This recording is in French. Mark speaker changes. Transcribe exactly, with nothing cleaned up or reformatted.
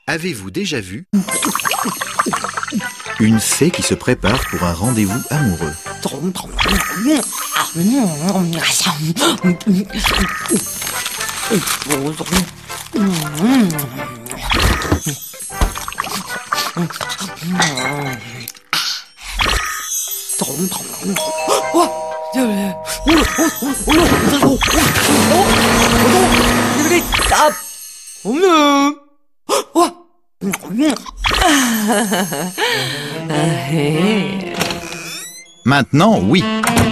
Speaker 1: Avez-vous déjà vu une fée qui se prépare pour un rendez-vous amoureux? Maintenant, oui.